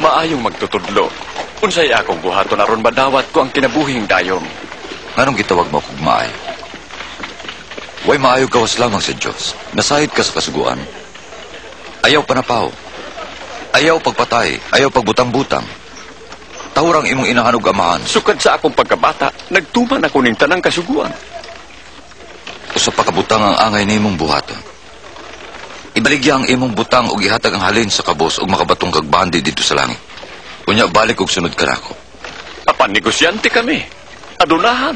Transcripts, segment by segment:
maayong magtutudlo. Unsay akong buhaton aron madawat ko ang kinabuhing dayon. Anong gitawag mo kung maayo? Way maayo gawas lamang sa Diyos. Nasahid ka sa kasuguan. Ayaw panapaw. Ayaw pagpatay. Ayaw pagbutang-butang. Tawrang imong inahanog amahan. Sukad sa akong pagkabata, nagtuman ako ning tanang kasuguan. Usa pa kabutang ang angay ni imong buhaton. Ibaligya ang imong butang ug ihatag ang halin sa kabos ug makabatong kag bandi dito sa langit. Unya balik og sunod ka nako. Apan negosyante kami. Adunahan.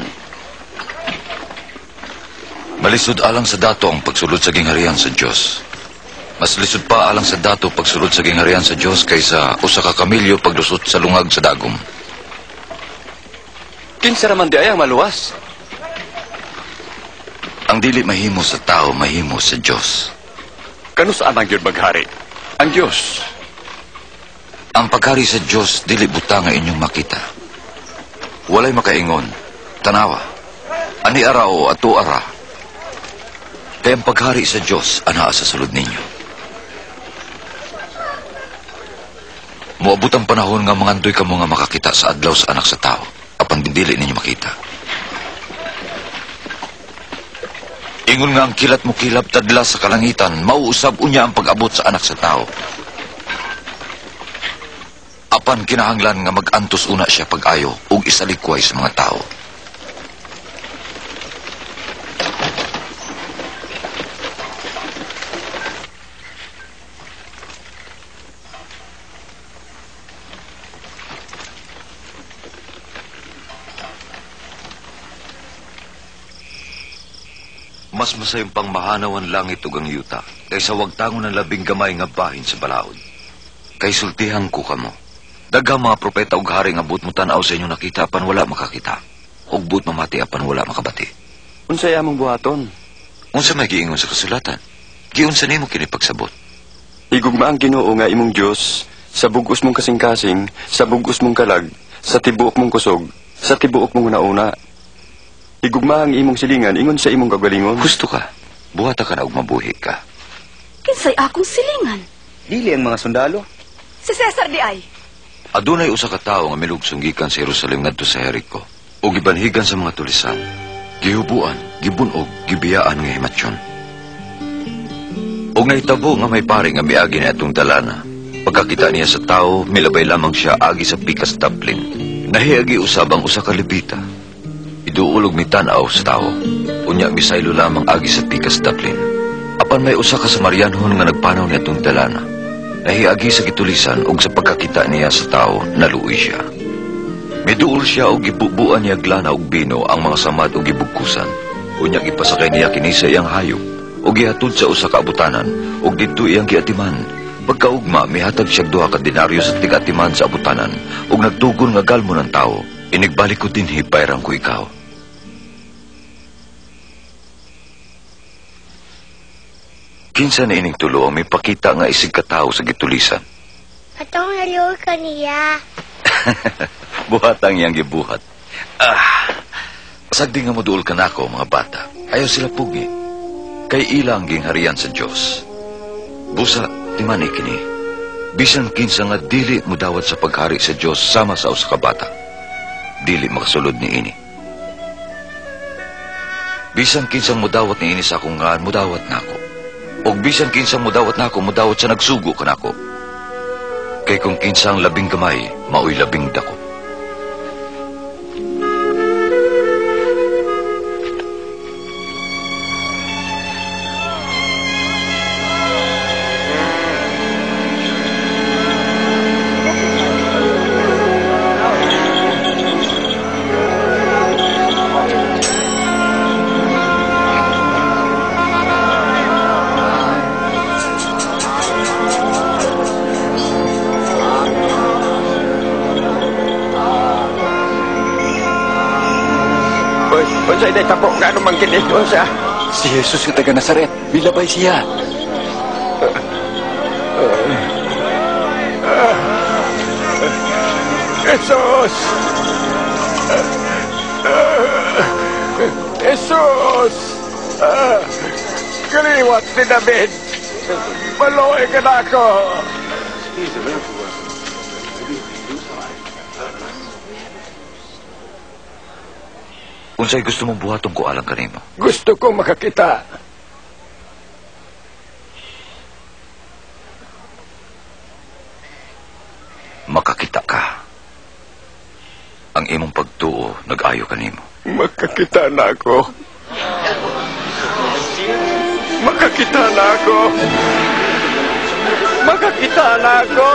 Malisod alang sa dato ang pagsulod sa gingharian sa Dios. Mas lisod pa alang sa dato pagsulod sa gingharian sa Dios kaysa usa ka kamilyo paglusot sa lungag sa dagom. Kinsa raman di ay ang maluwas? Ang dili mahimo sa tao, mahimo sa Dios. Kanusaan ang yun maghari? Ang Diyos. Ang paghari sa Diyos, dili butang nga inyong makita. Walay makaingon, tanawa, ani ara o ato ara. Kaya ang paghari sa Diyos, anaa sa sulod ninyo. Muabot ang panahon nga mangandoy ka mo nga makakita sa adlaw sa anak sa tao, apan dili ninyo makita. Ingon nga ang kilat mo kilap tadla sa kalangitan, mauusab unya ang pag-abot sa anak sa tao. Apan kinahanglan nga mag-antos una siya pag-ayo ug isalikway sa mga tao. Mas masayong pang mahanaw ang langit ug ang yuta, kaysa wagtangon ng labing gamay nga bahin sa balaod. Kay sultihan ko kamo. Daghang mga propeta ug hari nga but mo tan-aw sa inyo nakita apan wala makakita. Ug but mamati apan wala makabati. Unsay among buhaton? Unsa may giingon sa kasulatan? Giunsa nimo kini pagsabot? Higugma ang Ginoo nga imong Dios sa bugos mong kasing-kasing, sa bugos mong kalag, sa tibuok mong kusog, sa tibuok mong una-una. Higugma ang imong silingan ingon sa imong kagalingon. Gusto ka? Buhata ka na ug mabuhi ka. Kinsay akong silingan? Dili ang mga sundalo. Si Cesar di ay. Adunay usa ka tawo nga milugsong gikan sa Jerusalem ngadto sa Jericho ug gibanhigan sa mga tulisan. Gihubuan, gibunog, gibiyaan nga himatsyon. Og nahitabo nga may pare nga miagi ni atong dalana. Pagkakita niya sa tawo, milabay lamang siya agi sa pikas daplin. Nahiagi usab ang usa ka lebita. Iduulog mi tan-aw sa tao. Unya misaylo lamang agi sa pikas daplin. Apan may usa ka Samarianhon nga nagpanaw ni atong dalana. Nahiagi sa gitulisan ug sa pagkakita niya sa tao, naluoy siya. Miduol siya og gibubuan niya glana ug bino ang mga samad ug gibugkusan. Unya gipasakay niya kini sa iyang hayop ug gihatod sa usa ka abutanan ug didto iyang giatiman. Pagkaugma mihatag siya 2 ka denaryo sa tig-atiman sa abutanan ug nagtugon nga galmo ng tao. Inigbalik ko dinhi bayrang ko ikaw. Kinsa na ining tulo ang may pakita nga isig katao sa gitulisan. Atong naliw ka niya. Buhatang iyang gibuhat. Sagdi nga moduol ka nako mga bata. Ayaw sila pugi. Kay ilang gingharian sa Dios. Busa, timani kini. Bisan kinsa nga dili mudawat sa paghari sa Dios sama sa usa ka bata. Dili makasulod ni ini. Bisan kinsang mudawat ni ini sa akong ngaan, mudawat na ako. Og bisan kinsang mudawat na ako, mudawat sa nagsugo ka na ako. Kay kung kinsang labing gamay, maoy labing dako. Unsay day tapok nga naman kini unsa? Si Jesus nga taga Nazaret, milabay siya. Jesus! Jesus! Kaliwat ni David! Maluoy ka na ako! Unsay gusto mong buhaton ko alang kanimo? Gusto ko makakita. Makakita ka. Ang imong pagtuo nag-ayo kanimo. Makakita na ako. Makakita na ako. Makakita na ako.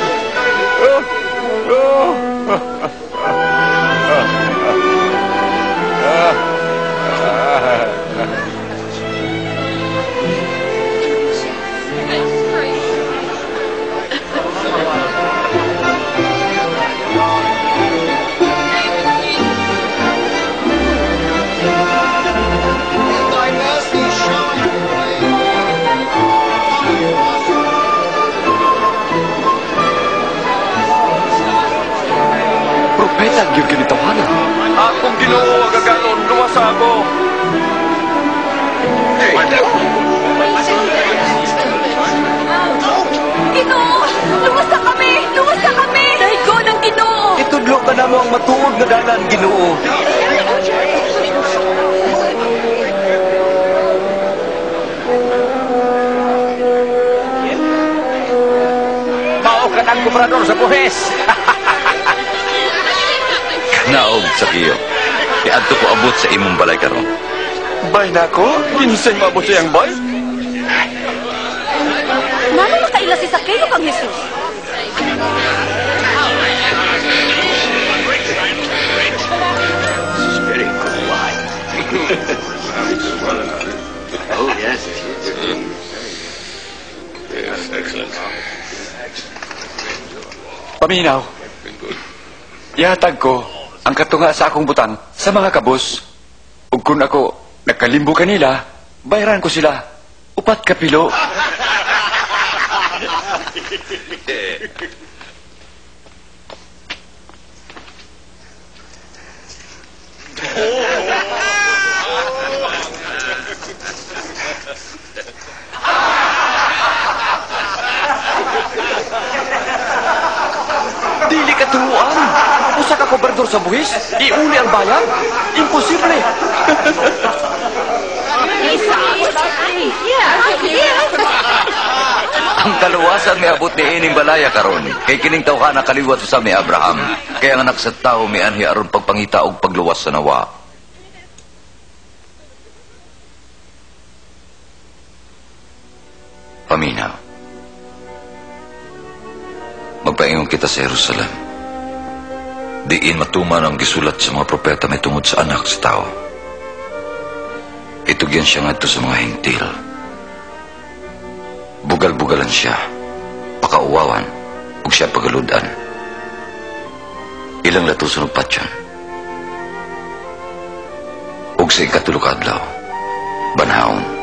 Propeta, yun kinitawanan. Akong Ginoo agaganon, luwasa ako. Ginoo! Lumusta kami! Lumusta kami! Dahil ng Ginoo! Itudlo ka na mo ang matuod na dalan, Ginoo. Mao ka ng gobernador sa buhes. Naog sa kiyo. Iadto ko abot sa imong balay karon. Bay na ko? Kinsay maabot siyang bay? Nano makaila si Sakeo kang Jesus? Paminaw. Ihatag ko ang katunga sa akong butang sa mga kabos. Ug kung ako nakalimbo kanila, bayaran ko sila. Upat kapilo. Dili ka turuan. Usa ka gobernador sa buhis, iuli ang bayan. Imposible. Ang kaluwasan may abot ni ining balaya karon. Kay kining tawha na kaliwat sa mi Abraham. Kaya ang anak sa tao may anhi aron pagpangita og pagluwas sa nawa. Paminaw. Magpaingon kita sa Jerusalem. Diin matuman ang gisulat sa mga propeta may tungod sa anak sa tao. Itugyan siya ngadto sa mga hintil. Bugal-bugalan siya, pakauwawan, ug siya pagaludan. Ilang latuson og patyon. Ug sa ikatulog adlaw, banhaon.